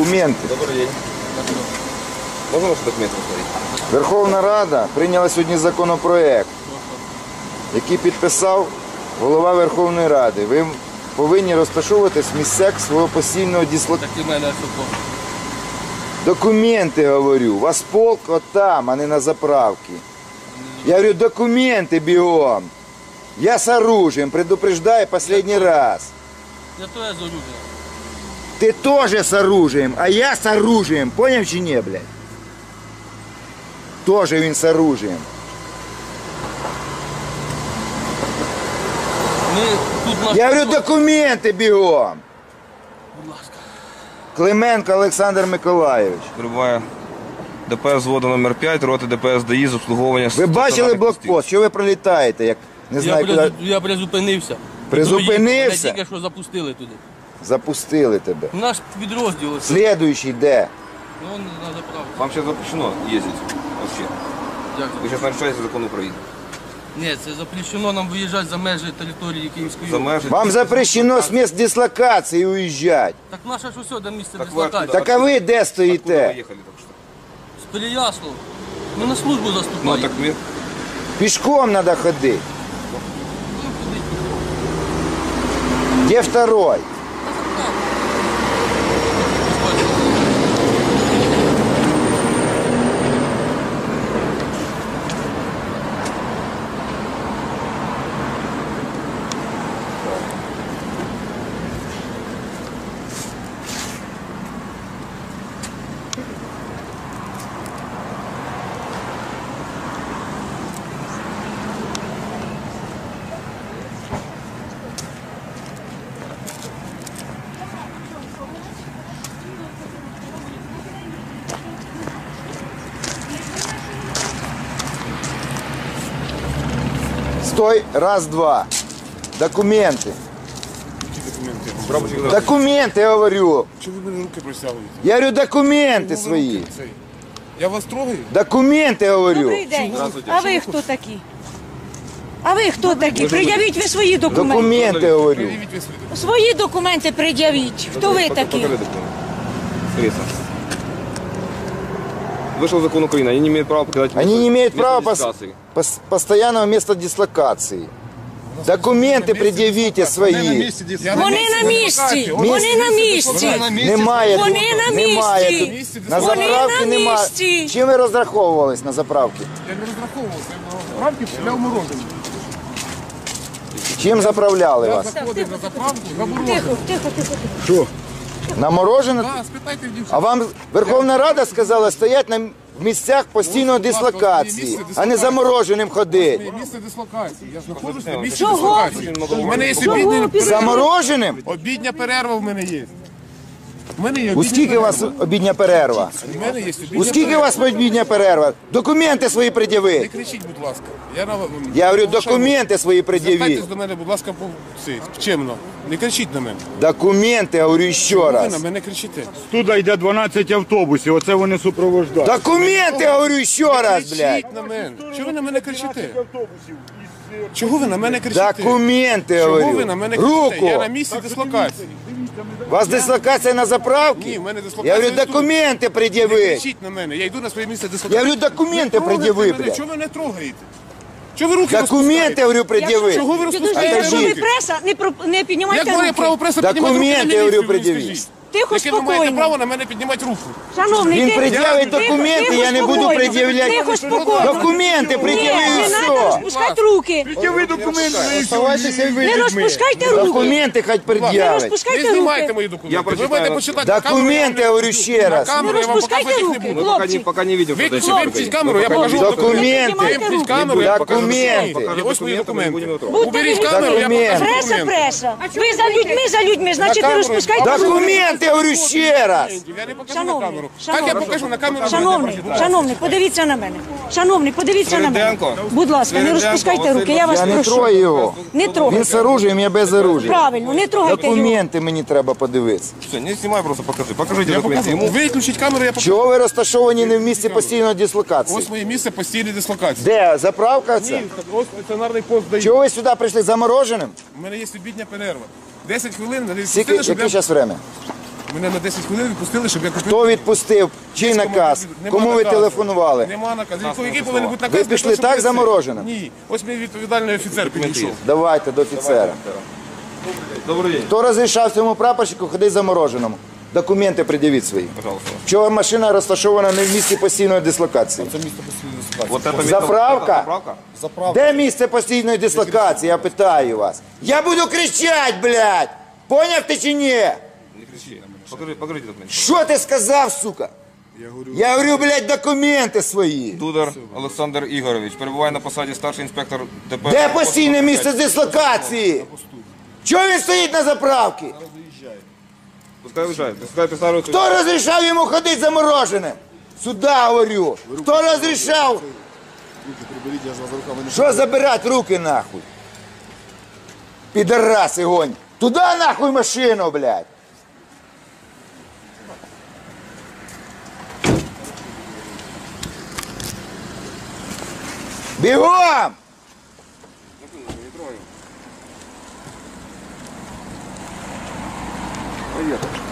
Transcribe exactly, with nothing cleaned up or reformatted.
Документи. Добрий день. Можна ваші документи посмотреть? Верховна Рада прийняла сьогодні законопроект, який підписав голова Верховної Ради. Ви повинні розташовуватись в місцях свого постійного дислокації. Так і мене що. Документи, говорю. У вас полк от там, а не на заправці. Я говорю, документи бігом. Я с оружием, предупреждаю последний раз. Я то я з оружием. Ты тоже с оружием, а я с оружием. Понял чи не, блядь? Тоже він с оружием. Ми тут наш... Я говорю, документи бігом. Будь ласка. Клименко Олександр Миколайович. Прибуває ДПС взводу номер п'ять, роти ДПС ДАІ з обслуговування... Ви бачили блокпост? Що ви пролітаєте, як не Я, знаю, призу... куди я призупинився. Призупинився? Мене тільки що запустили туди. запустили тебе. Наш підрозділ. ось. Слідуючий де? Ну, он на заправку. Вам зараз запрещено їздити. Вообще. Як Ви це? зараз нарушаєте закон України. Ні, це запрещено нам виїжджати за межі території Київської За області. межі... Вам запрещено з місць дислокації уїжджати. Так наше ж усе до місця Так ви дислокації. откуда? Так а ви де Откуда ви стоїте? їхали так що? З Переяслава. Ми на службу Ну заступаємо. так ми... Пішком треба ходити. Ну, куди? Де второй? Стой, раз, два. Документи. Прапорщик, Документи, я говорю. Чого ви мене руки присягуєте? Я говорю, документи свої. Я вас трогаю? Документи, говорю. Добрий день. Здравствуйте. А ви хто такі? А ви хто такі? Пред'явіть ви свої документи. Документи, говорю. Пред'явіть ви свої. Свої документи пред'явіть. Хто ви такі? Покажи документы. Скорее. Вышел закон Украины, они не имеют права покидать Они место- не имеют место права пос- дислокации. пос- постоянного места дислокации. Документи пред'явіть свої. Я Вони на місці. Вони на місці. Немає Вони тут. на Немає місці. тут. На Вони заправці на немає. місці. Чим ви розраховувались на заправці? Я не розраховувався. Я рамки пляв морозом. Чим заправляли Я вас? заходив на заправку, за морозом. Тихо, тихо, тихо. тихо. На морожене? Так, спитайте в дівчат. А вам Верховна Рада сказала стоять на місцях постійної дислокації, а не замороженим ходити. Моє місце дислокації. Я знаходжусь на місці Чого? дислокації. У мене є Чого? обідня перерва. Замороженим? Обідня перерва в мене є. У мене є У обідня скільки у вас перерва. обідня перерва? У мене є обідня У скільки у вас обідня перерва? Документи свої Не пред'явіть. кричіть, будь ласка. Я, на... Я говорю, документи свої Звертайтесь пред'явіть. до мене, будь ласка, по... Цей, чемно. Не кричіть на мене. Документи, я говорю ще Ви на раз. мене кричите. Туди йде дванадцять автобусів, оце вони супроводжають. Документи, я говорю ще раз, блядь. Кричіть на мене. Чого ви на мене кричите? Чого ви на мене кричите? Документи, я Чого ви говорю. на мене кричите? Руку. Я на місці дислокації. У вас дислокація на заправці? Ні, в мене дислокація. Я говорю, тут. документи Не пред'явіть. кричіть на мене. Я йду на своє місце дислокації. Я говорю, документи Ви трогаєте пред'яви, мене. блядь. Чого ви не трогаєте? Чого ви руки Документи, я розпускаєте? говорю, пред'яви. Чого ви Підожди, розпускаєте якщо ви руки? преса, не, про... не піднімайте Як моє право руки. преса Документи, піднімати руки я на говорю, міліцію, ви мені пред'явіть. скажіть? Тихо, Яке ви маєте спокійно. право на мене піднімати руку? Шановний, Він тихо. пред'явить Тихо, документи, тихо, я не буду спокійно. пред'являти. Тихо, спокійно. Документи пред'яви і Ні, не треба все. розпускати руки. Ви документи Оставайтеся ви Не людьми. розпускайте руки. Документи хоч Не Не пред'явить. розпускайте знімайте руки. мої Я документи. Ви прочитаю. маєте почитати на камеру. Документи, я говорю ще раз. На камеру Не я вам розпускайте показувати їх руки. не буду. Мы пока не, Хлопці. пока не видим, Виключіть, что это вимкніть такое. камеру, я Пока покажу не- вам Документи. Вимкніть камеру, я покажу Документи. документи. Ось мої Документы, мы не будем документи. его трогать. Уберіть камеру, я Документи. покажу Преса, документи. преса. Ви за людьми, за людьми, значить не камеру. розпускайте руки. Документи, я говорю ще раз. Я не покажу на Шановний, камеру. Так шановний. я покажу на камеру. Шановний, шановний, подивіться на мене. Шановний, подивіться на мене. Свириденко. Будь ласка, не Свириденко, розпускайте Василь руки, я вас Я не прошу. трою його. Не Він трогайте. з оружием, я без оружия. Правильно, не трогайте його. Документи мені треба подивитися. Все, не снимай, просто покажи. Покажите документы ему. Виключіть камеру, я покажу. Чого ви розташовані не в місці постійної дислокації? Ось моє місце постійної дислокації. Де? Заправка це? Ось стаціонарний пост дає. Чого ви сюди прийшли замороженим? У мене є обідня перерва. десять хвилин. Скільки, яке зараз время? Мене на десять хвилин відпустили, щоб я купив. Хто відпустив? Чий наказ? Нема Кому ви наказу. телефонували? Нема наказу. Який- Який повинен бути наказ? Ви для пішли того, щоб так я- замороженим? Ні. Ось мій відповідальний офіцер підійшов. Давайте до офіцера. Добрий день. Хто розрішав цьому прапорщику ходити замороженому? Документи пред'явіть свої. Пожалуйста. Чого машина розташована не в місці постійної дислокації? Це місто постійної дислокації. Вот это Заправка? это заправка? Заправка. Де місце постійної дислокації? Я питаю вас. Я буду кричати, блядь! Поняв ти чи ні? Не кричи. Покажи, покажите документы. Що ти сказав, сука? Я говорю, Я говорю, блядь, документи свої. Дудар Олександр Ігорович перебуває на посаді старший інспектор ДПС. Де постійне місце дислокації? Чого він стоїть на заправці? Пускай виїжджає, пускай присаджується. Хто розрішав йому ходити замороженим? Сюда говорю. Хто розрішав? руки приберіть, я ж вас руками не... Що забирати руки нахуй? Підараси гонь. Туда нахуй машину, блядь. Бігом! Привіт.